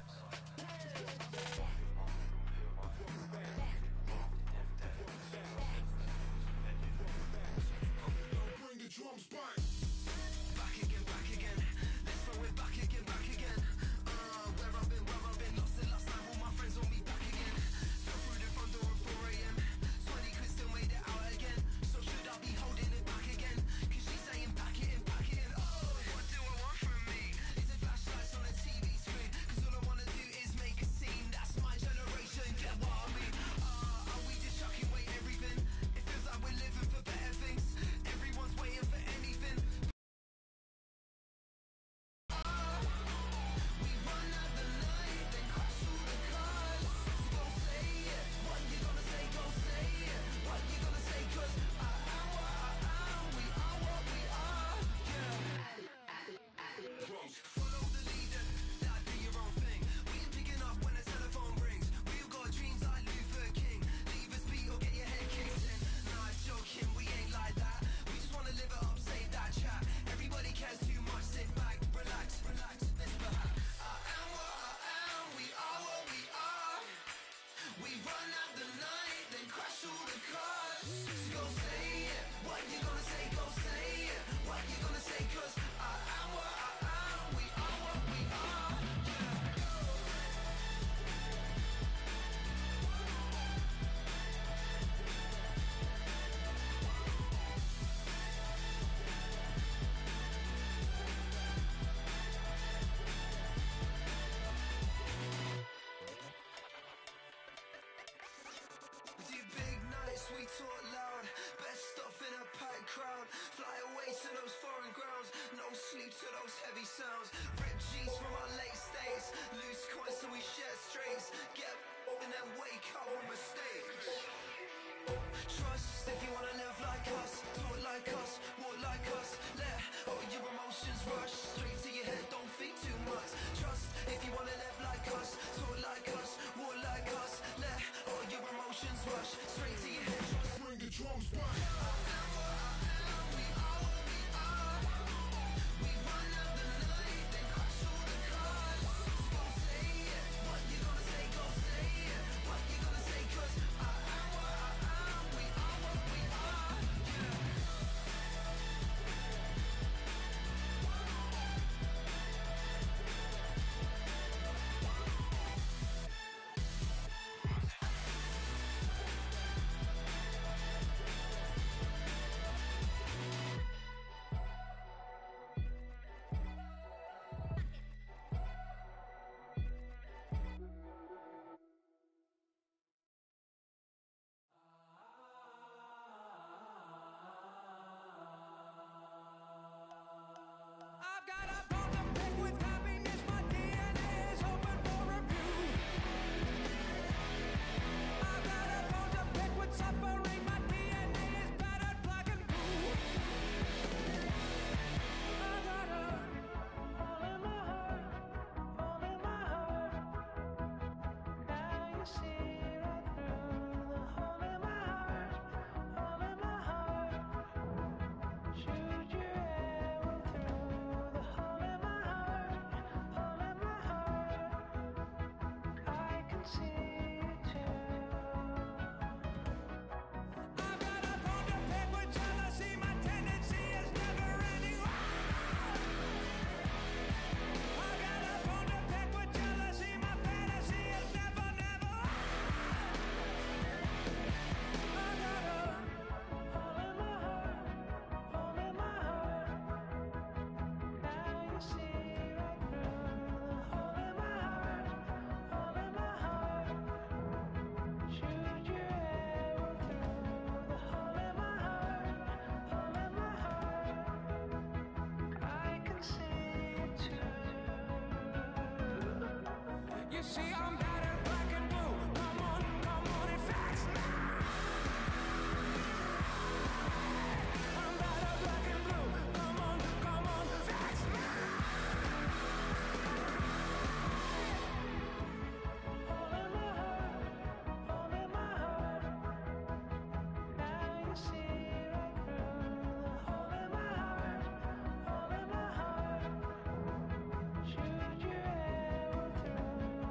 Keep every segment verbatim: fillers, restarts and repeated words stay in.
Should you ever through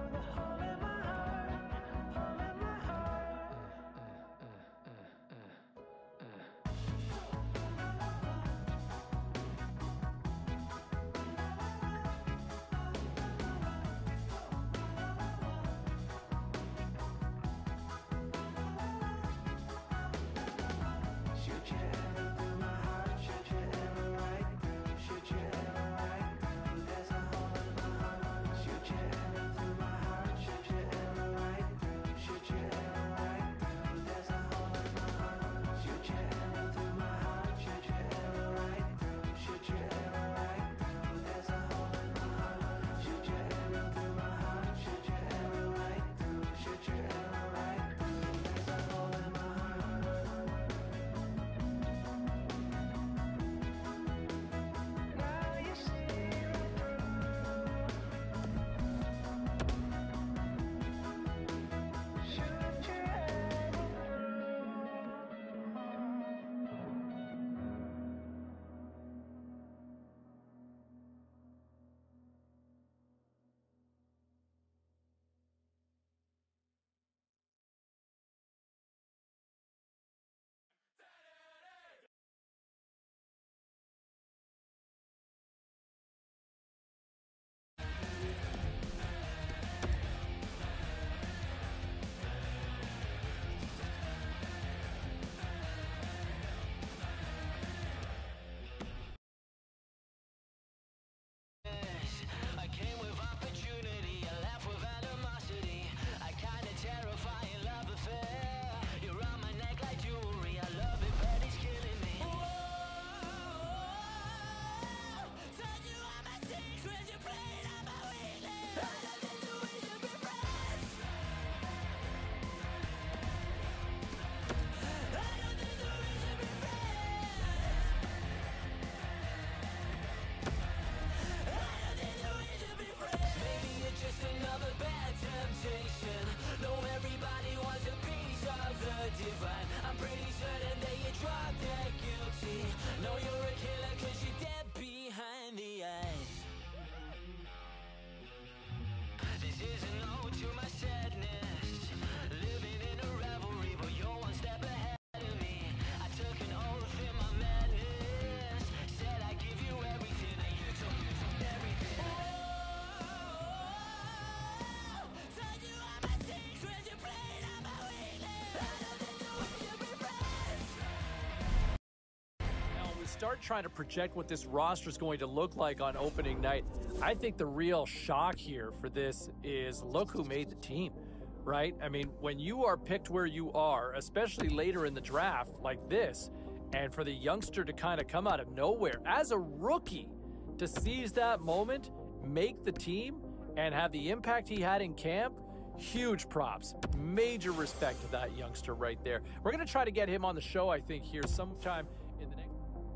start trying to project what this roster is going to look like on opening night, I think the real shock here for this is look who made the team, right? I mean, when you are picked where you are, especially later in the draft like this, and for the youngster to kind of come out of nowhere as a rookie to seize that moment, make the team, and have the impact he had in camp, huge props. Major respect to that youngster right there. We're going to try to get him on the show, I think, here sometime in the next...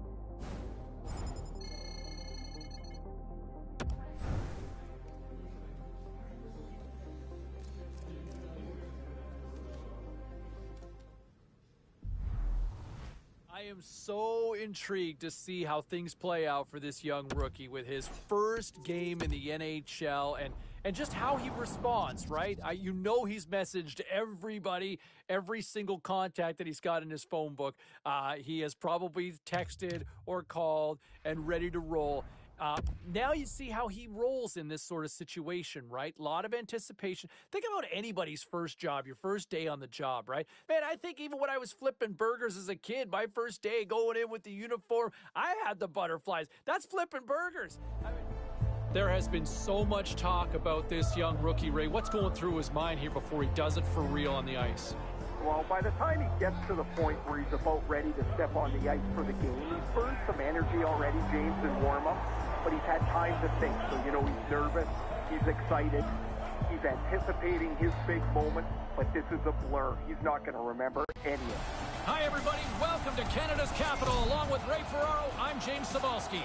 I am so intrigued to see how things play out for this young rookie with his first game in the N H L and, and just how he responds, right? I, you know he's messaged everybody, every single contact that he's got in his phone book. Uh, he has probably texted or called and ready to roll. Uh, now you see how he rolls in this sort of situation, right? A lot of anticipation. Think about anybody's first job, your first day on the job, right? Man, I think even when I was flipping burgers as a kid, my first day going in with the uniform, I had the butterflies. That's flipping burgers. I mean, there has been so much talk about this young rookie, Ray. What's going through his mind here before he does it for real on the ice? Well, by the time he gets to the point where he's about ready to step on the ice for the game, he's burned some energy already, James, in warm-up, but he's had time to think. So, you know, he's nervous, he's excited, he's anticipating his big moment, but this is a blur. He's not going to remember any of it. Hi, everybody. Welcome to Canada's capital. Along with Ray Ferraro, I'm James Cybulski.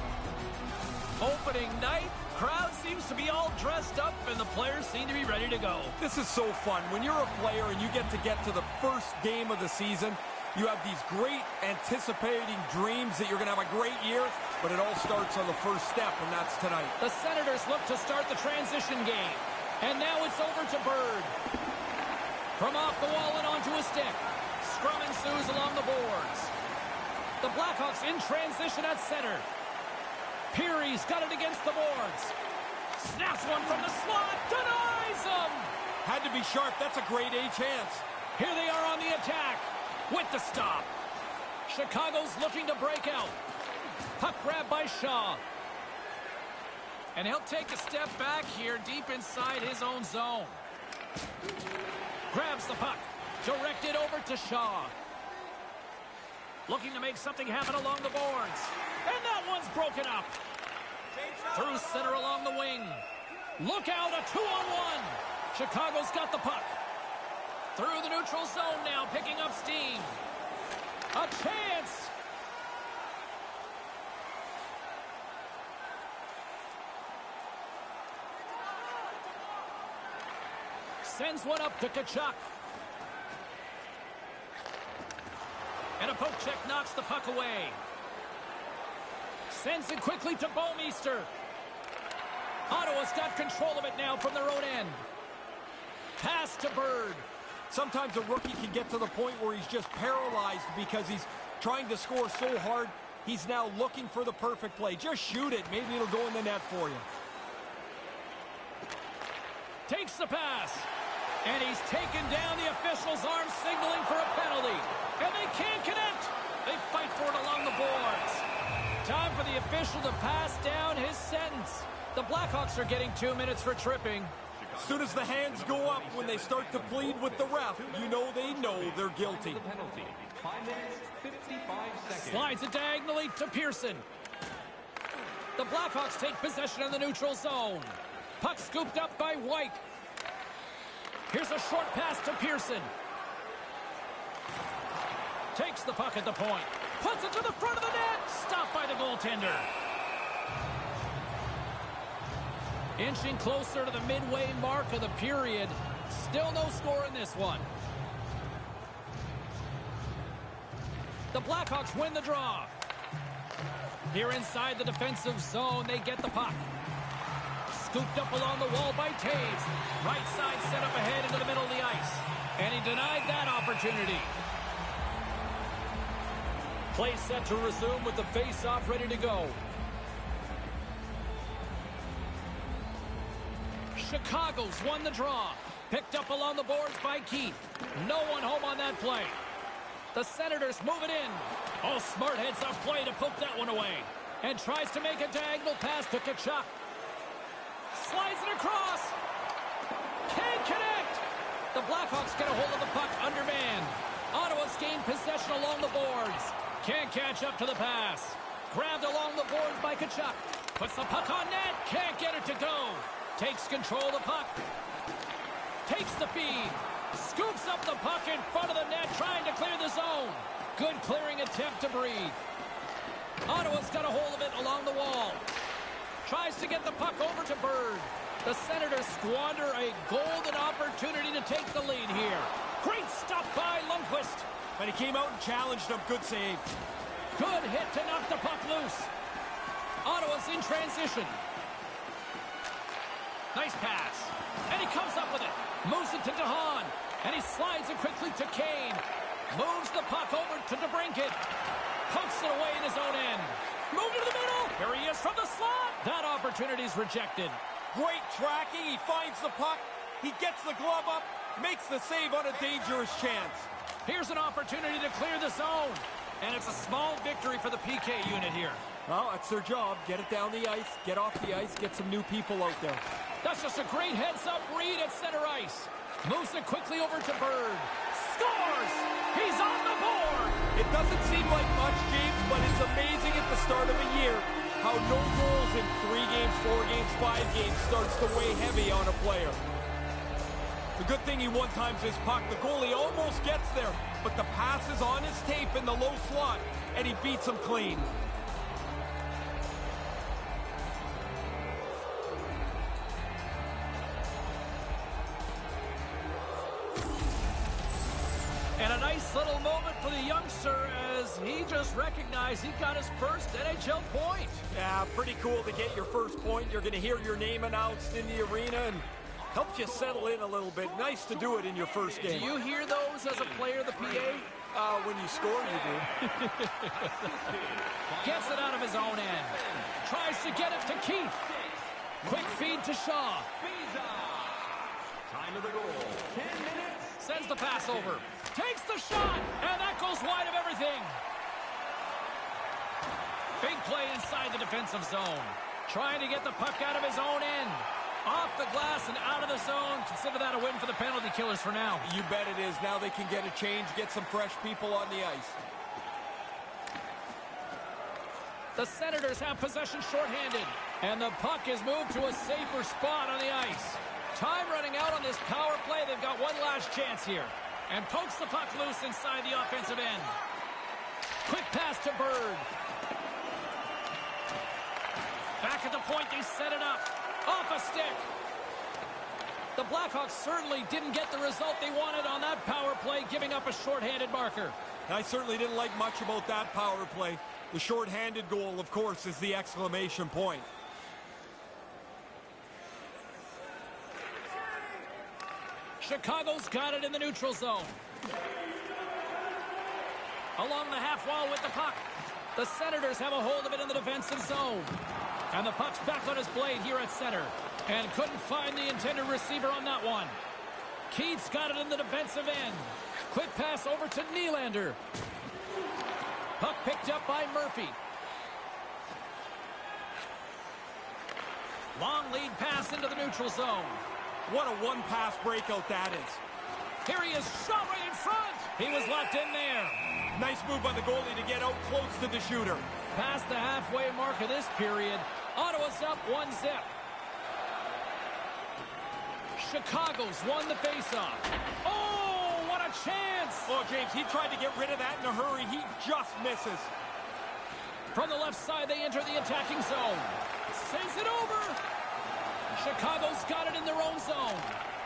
Opening night, crowd seems to be all dressed up and the players seem to be ready to go. This is so fun. When you're a player and you get to get to the first game of the season, you have these great anticipating dreams that you're going to have a great year, but it all starts on the first step, and that's tonight. The Senators look to start the transition game, and now it's over to Bird. From off the wall and onto a stick. Scrum ensues along the boards. The Blackhawks in transition at center. Peary's got it against the boards. Snaps one from the slot. Denies him. Had to be sharp. That's a grade A chance. Here they are on the attack with the stop. Chicago's looking to break out. Puck grab by Shaw. And he'll take a step back here deep inside his own zone. Grabs the puck. Directed over to Shaw. Looking to make something happen along the boards. And that one's broken up. Through center along the wing. Look out, a two-on-one. Chicago's got the puck. Through the neutral zone now, picking up steam. A chance. Sends one up to Tkachuk. And a poke check knocks the puck away. Sends it quickly to Bouwmeester. Ottawa's got control of it now from their own end. Pass to Bird. Sometimes a rookie can get to the point where he's just paralyzed because he's trying to score so hard. He's now looking for the perfect play. Just shoot it. Maybe it'll go in the net for you. Takes the pass. And he's taken down the official's arm, signaling for a penalty. And they can't connect. They fight for it along the boards. Time for the official to pass down his sentence. The Blackhawks are getting two minutes for tripping. As soon as the hands go up, when they start to plead with the ref, you know they know they're guilty. Slides it diagonally to Pearson. The Blackhawks take possession of the neutral zone. Puck scooped up by White. Here's a short pass to Pearson. Takes the puck at the point. Puts it to the front of the net. Stopped by the goaltender. Inching closer to the midway mark of the period. Still no score in this one. The Blackhawks win the draw. Here inside the defensive zone, they get the puck. Scooped up along the wall by Taves. Right side set up ahead into the middle of the ice. And he denied that opportunity. Play set to resume with the face-off ready to go. Chicago's won the draw. Picked up along the boards by Keith. No one home on that play. The Senators move it in. Oh, smart heads-up play to poke that one away. And tries to make a diagonal pass to Tkachuk. Slides it across. Can't connect. The Blackhawks get a hold of the puck undermanned. Ottawa's gained possession along the boards. Can't catch up to the pass. Grabbed along the boards by Tkachuk. Puts the puck on net. Can't get it to go. Takes control of the puck. Takes the feed. Scoops up the puck in front of the net, trying to clear the zone. Good clearing attempt to breathe. Ottawa's got a hold of it along the wall. Tries to get the puck over to Bird. The Senators squander a golden opportunity to take the lead here. Great stop by Lundqvist. And he came out and challenged him. Good save. Good hit to knock the puck loose. Ottawa's in transition. Nice pass. And he comes up with it. Moves it to DeHaan. And he slides it quickly to Kane. Moves the puck over to DeBrincat. Pokes it away in his own end. Move to the middle. Here he is from the slot. That opportunity's rejected. Great tracking. He finds the puck. He gets the glove up. Makes the save on a dangerous chance. Here's an opportunity to clear the zone. And it's a small victory for the P K unit here. Well, that's their job. Get it down the ice. Get off the ice. Get some new people out there. That's just a great heads-up read at center ice. Moves it quickly over to Bird. Scores! He's on the board! It doesn't seem like much, James, but it's amazing at the start of a year how no goals in three games, four games, five games starts to weigh heavy on a player. The good thing he one-times his puck. The goalie almost gets there, but the pass is on his tape in the low slot, and he beats him clean. And a nice little moment for the youngster as he just recognized he got his first N H L point. Yeah, pretty cool to get your first point. You're going to hear your name announced in the arena and helps you settle in a little bit. Nice to do it in your first game. Do you hear those as a player, the P A? Uh, when you score, you do. Gets it out of his own end. Tries to get it to Keith. Quick feed to Shaw. Time of the goal. Ten minutes. Sends the pass over. Takes the shot, and that goes wide of everything. Big play inside the defensive zone. Trying to get the puck out of his own end. Off the glass and out of the zone. Consider that a win for the penalty killers for now. You bet it is. Now they can get a change, get some fresh people on the ice. The Senators have possession shorthanded, and the puck is moved to a safer spot on the ice. Time running out on this power play. They've got one last chance here. And pokes the puck loose inside the offensive end. Quick pass to Bird. Back at the point, they set it up. Off a stick. The Blackhawks certainly didn't get the result they wanted on that power play, giving up a shorthanded marker. I certainly didn't like much about that power play. The shorthanded goal, of course, is the exclamation point. Chicago's got it in the neutral zone. Along the half wall with the puck. The Senators have a hold of it in the defensive zone. And the puck's back on his blade here at center. And couldn't find the intended receiver on that one. Keith's got it in the defensive end. Quick pass over to Nylander. Puck picked up by Murphy. Long lead pass into the neutral zone. What a one-pass breakout that is. Here he is, shot right in front. He was locked in there. Nice move by the goalie to get out close to the shooter. Past the halfway mark of this period, Ottawa's up one zip. Chicago's won the faceoff. Oh, what a chance! Oh, James, he tried to get rid of that in a hurry. He just misses. From the left side, they enter the attacking zone. Sends it over. Chicago's got it in their own zone.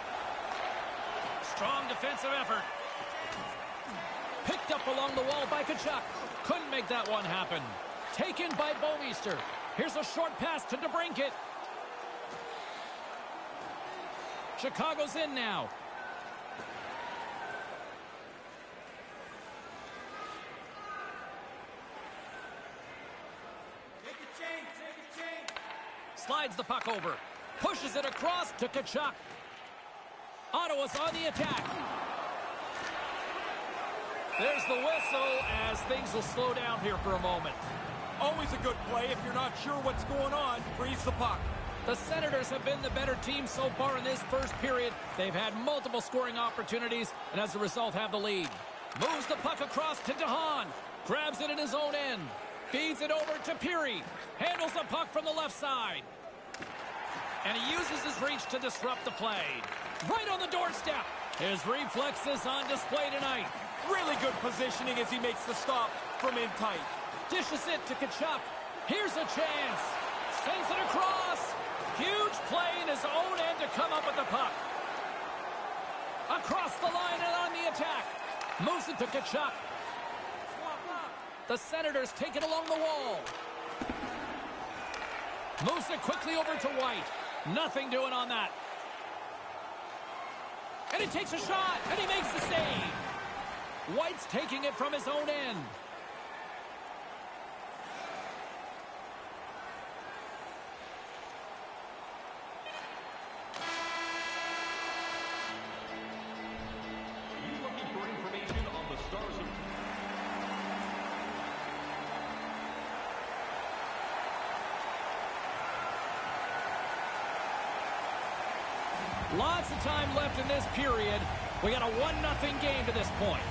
Strong defensive effort. Picked up along the wall by Tkachuk. Couldn't make that one happen. Taken by Bouwmeester. Here's a short pass to DeBrincat. Chicago's in now. Take a change, take a change. Slides the puck over. Pushes it across to Tkachuk. Ottawa's on the attack. There's the whistle as things will slow down here for a moment. Always a good play. If you're not sure what's going on, freeze the puck. The Senators have been the better team so far in this first period. They've had multiple scoring opportunities, and as a result have the lead. Moves the puck across to DeHaan. Grabs it in his own end. Feeds it over to Peary. Handles the puck from the left side. And he uses his reach to disrupt the play. Right on the doorstep. His reflexes on display tonight. Really good positioning as he makes the stop from in tight. Dishes it to Tkachuk. Here's a chance. Sends it across. Huge play in his own end to come up with the puck. Across the line and on the attack. Moves it to Tkachuk. The Senators take it along the wall. Moves it quickly over to White. Nothing doing on that. And he takes a shot, and he makes the save. White's taking it from his own end. You looking for information on the Stars of Lots of time left in this period. We got a one nothing game to this point.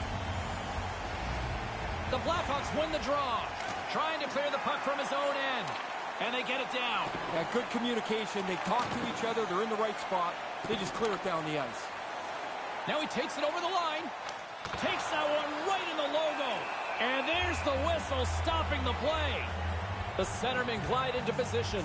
The Blackhawks win the draw. Trying to clear the puck from his own end. And they get it down. Yeah, good communication. They talk to each other. They're in the right spot. They just clear it down the ice. Now he takes it over the line. Takes that one right in the logo. And there's the whistle stopping the play. The centermen glide into position.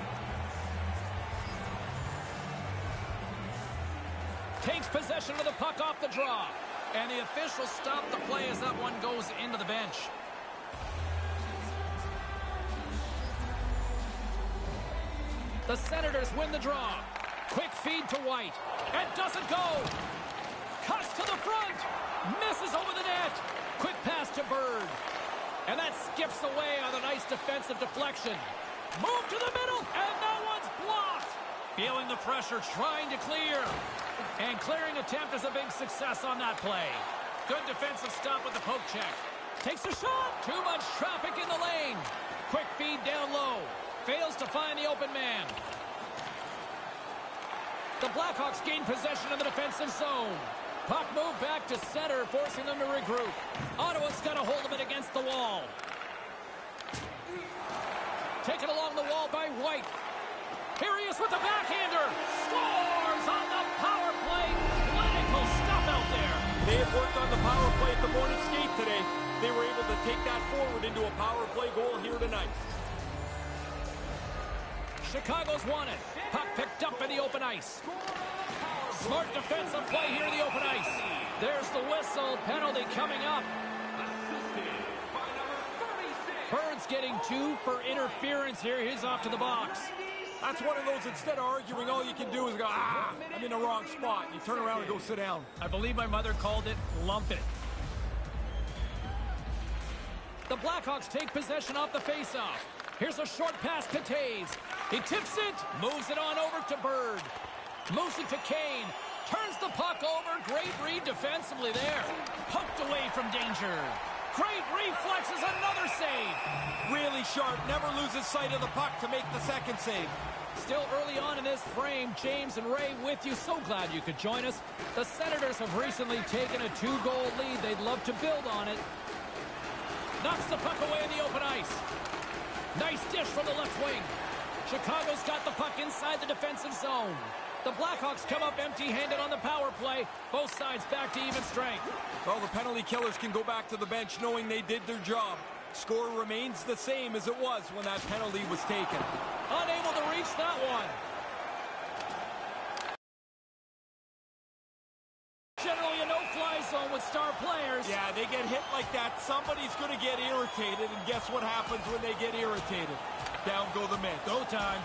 Takes possession of the puck off the draw. And the officials stop the play as that one goes into the bench. The Senators win the draw. Quick feed to White. And doesn't go. Cuts to the front. Misses over the net. Quick pass to Bird. And that skips away on a nice defensive deflection. Move to the middle. And that one's blocked. Feeling the pressure, trying to clear. And clearing attempt is a big success on that play. Good defensive stop with the poke check. Takes a shot. Too much traffic in the lane. Quick feed down low. Fails to find the open man. The Blackhawks gain possession of the defensive zone. Puck moved back to center, forcing them to regroup. Ottawa's got a hold of it against the wall. Taken along the wall by White. Here he is with the backhander. Scores on the power play. Clinical stuff out there. They had worked on the power play at the morning skate today. They were able to take that forward into a power play goal here tonight. Chicago's won it. Puck picked up in the open ice. Smart defensive play here in the open ice. There's the whistle. Penalty coming up. Bird's getting two for interference here. He's off to the box. That's one of those, instead of arguing, all you can do is go, ah, I'm in the wrong spot. You turn around and go sit down. I believe my mother called it lump it. The Blackhawks take possession off the faceoff. Here's a short pass to Taves. He tips it, moves it on over to Bird. Moves it to Kane. Turns the puck over. Great read defensively there. Poked away from danger. Great reflexes, another save. Really sharp, never loses sight of the puck to make the second save. Still early on in this frame, James and Ray with you. So glad you could join us. The Senators have recently taken a two-goal lead. They'd love to build on it. Knocks the puck away in the open ice. Nice dish from the left wing. Chicago's got the puck inside the defensive zone. The Blackhawks come up empty-handed on the power play. Both sides back to even strength. Well, the penalty killers can go back to the bench knowing they did their job. Score remains the same as it was when that penalty was taken. Unable to reach that one. Generally a no-fly zone with star players. Yeah, they get hit like that. Somebody's going to get irritated, and guess what happens when they get irritated? Down go the men. Go time.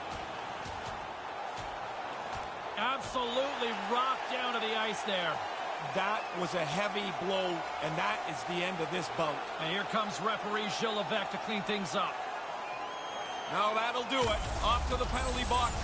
Absolutely rocked down to the ice there. That was a heavy blow, and that is the end of this bout. And here comes referee Gilles Levesque to clean things up. Now that'll do it. Off to the penalty box.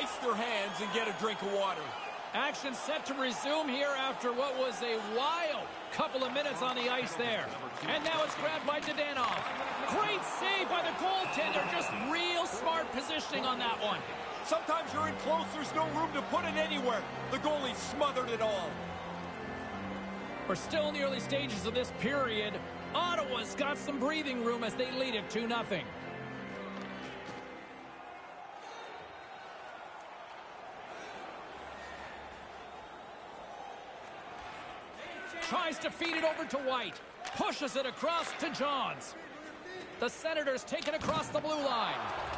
ice their hands and get a drink of water. Action set to resume here after what was a wild couple of minutes on the ice there. And now it's grabbed by Dadonov. Great save by the goaltender. Just real smart positioning on that one. Sometimes you're in close, there's no room to put it anywhere. The goalie smothered it all. We're still in the early stages of this period. Ottawa's got some breathing room as they lead it two nothing. Tries to feed it over to White. Pushes it across to Johns. The Senators take it across the blue line.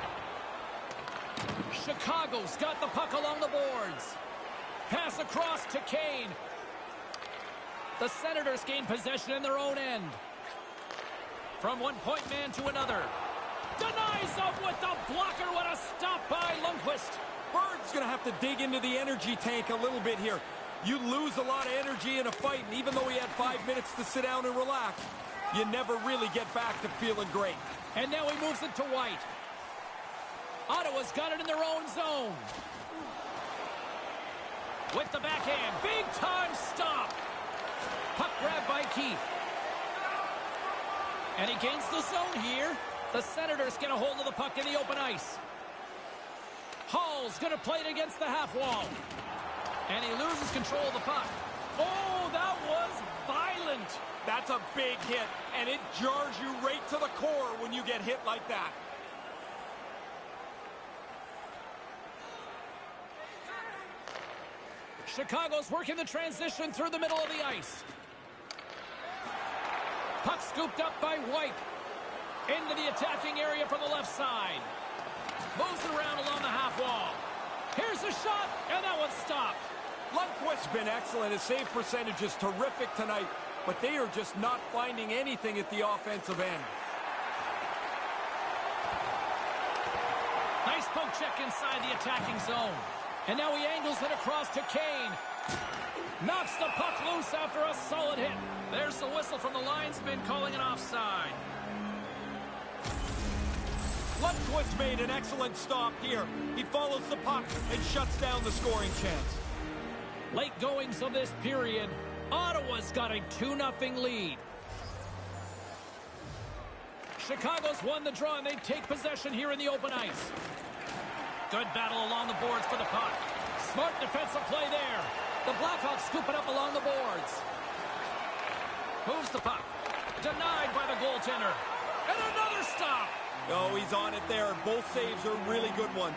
Chicago's got the puck along the boards. Pass across to Kane. The Senators gain possession in their own end. From one point man to another. Denies up with the blocker. What a stop by Lundqvist. Bird's going to have to dig into the energy tank a little bit here. You lose a lot of energy in a fight, and even though he had five minutes to sit down and relax, you never really get back to feeling great. And now he moves it to White. Ottawa's got it in their own zone. With the backhand, big time stop. Puck grab by Keith. And he gains the zone here. The Senators get a hold of the puck in the open ice. Hall's going to play it against the half wall. And he loses control of the puck. Oh, that was violent. That's a big hit, and it jars you right to the core when you get hit like that. Chicago's working the transition through the middle of the ice. Puck scooped up by White. Into the attacking area from the left side. Moves it around along the half wall. Here's a shot, and that one's stopped. Lundqvist's been excellent. His save percentage is terrific tonight, but they are just not finding anything at the offensive end. Nice poke check inside the attacking zone. And now he angles it across to Kane. Knocks the puck loose after a solid hit. There's the whistle from the linesman calling an offside. Lundqvist made an excellent stop here. He follows the puck and shuts down the scoring chance. Late goings of this period, Ottawa's got a two nothing lead. Chicago's won the draw, and they take possession here in the open ice. Good battle along the boards for the puck. Smart defensive play there. The Blackhawks scoop it up along the boards. Moves the puck. Denied by the goaltender. And another stop. Oh, he's on it there. Both saves are really good ones.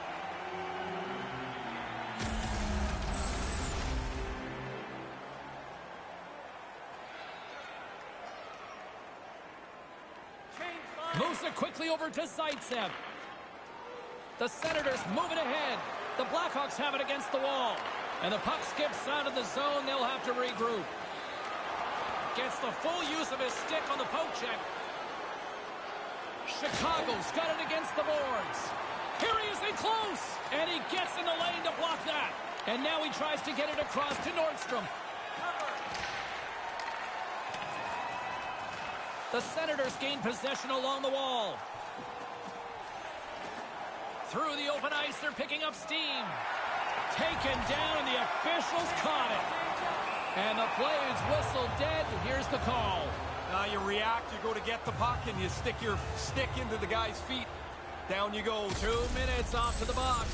Moves it quickly over to Zaitsev. The Senators move it ahead. The Blackhawks have it against the wall. And the puck skips out of the zone. They'll have to regroup. Gets the full use of his stick on the poke check. Chicago's got it against the boards. Here he is in close. And he gets in the lane to block that. And now he tries to get it across to Nordstrom. The Senators gain possession along the wall. Through the open ice, they're picking up steam. Taken down, and the officials caught it. And the play is whistled dead. Here's the call. Now you react, you go to get the puck, and you stick your stick into the guy's feet. Down you go. Two minutes off to the box.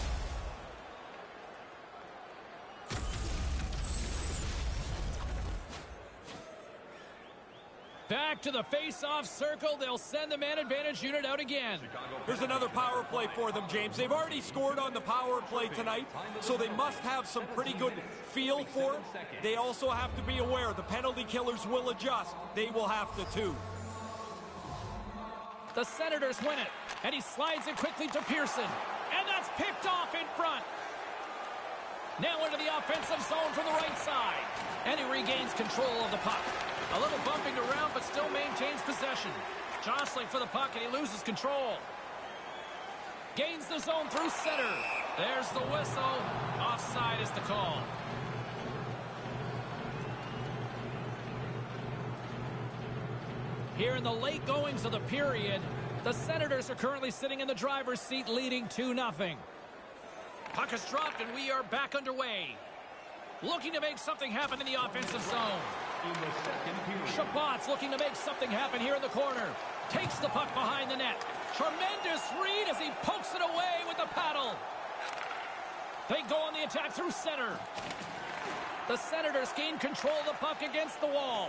Back to the face-off circle. They'll send the man advantage unit out again. There's another power play for them, James. They've already scored on the power play tonight, so they must have some pretty good feel for it. They also have to be aware the penalty killers will adjust. They will have to, too. The Senators win it, and he slides it quickly to Pearson. And that's picked off in front. Now into the offensive zone from the right side. And he regains control of the puck. A little bumping around, but still maintains possession. Jostling for the puck, and he loses control. Gains the zone through center. There's the whistle. Offside is the call. Here in the late goings of the period, the Senators are currently sitting in the driver's seat, leading two nothing. Puck is dropped, and we are back underway. Looking to make something happen in the offensive zone. In the second period. Shabbat's looking to make something happen here in the corner. Takes the puck behind the net. Tremendous read as he pokes it away with the paddle. They go on the attack through center. The Senators gain control of the puck against the wall.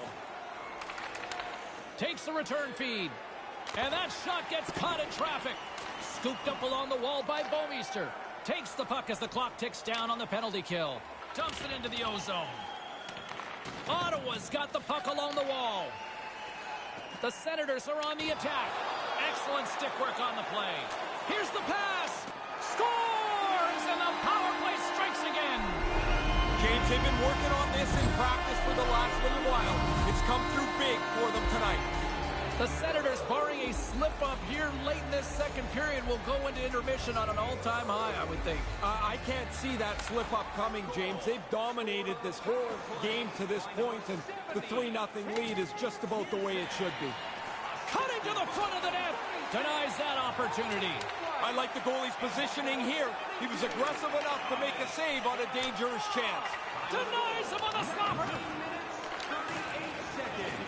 Takes the return feed. And that shot gets caught in traffic. Scooped up along the wall by Bouwmeester. Takes the puck as the clock ticks down on the penalty kill. Dumps it into the O-zone. Ottawa's got the puck along the wall. The Senators are on the attack. Excellent stick work on the play. Here's the pass. Scores! And the power play strikes again. James, they've been working on this in practice for the last little while. It's come through big for them tonight. The Senators, barring a slip-up here late in this second period, will go into intermission on an all-time high, I would think. Uh, I can't see that slip-up coming, James. They've dominated this whole game to this point, and the three nothing lead is just about the way it should be. Cutting to the front of the net. Denies that opportunity. I like the goalie's positioning here. He was aggressive enough to make a save on a dangerous chance. Denies him on the stopper. thirty-eight seconds.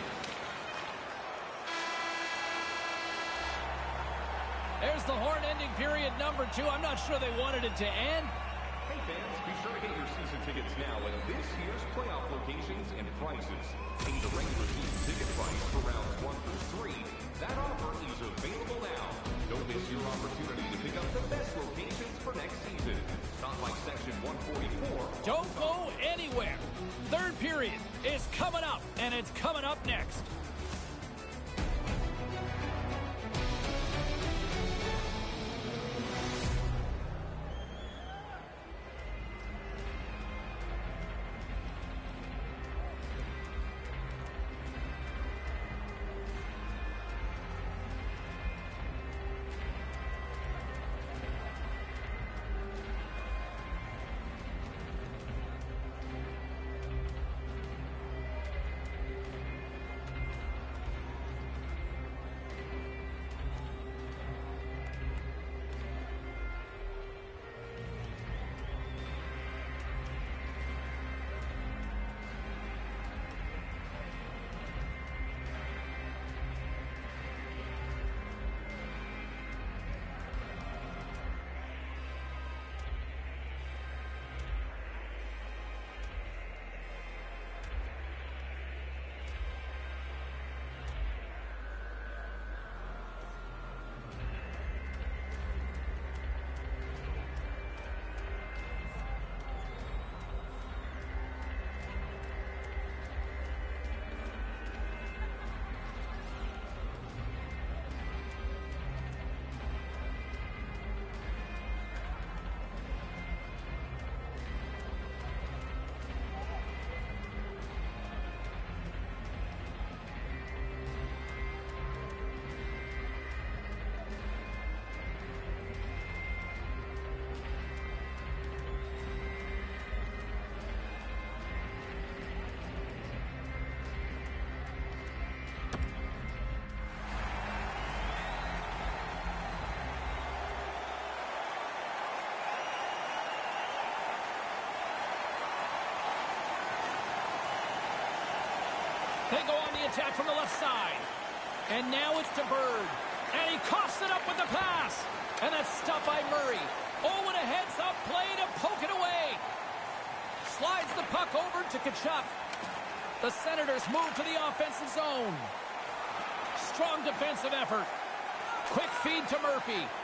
There's the horn ending period number two. I'm not sure they wanted it to end. Hey fans, be sure to get your season tickets now at this year's playoff locations and prices. Pay the regular season ticket price for rounds one through three. That offer is available now. Don't miss your opportunity to pick up the best locations for next season. Stop by section one forty-four. Don't go anywhere. Third period is coming up, and it's coming up next. They go on the attack from the left side. And now it's to Bird. And he coughs it up with the pass. And that's stopped by Murray. Oh, and a heads-up play to poke it away. Slides the puck over to Tkachuk. The Senators move to the offensive zone. Strong defensive effort. Quick feed to Murphy.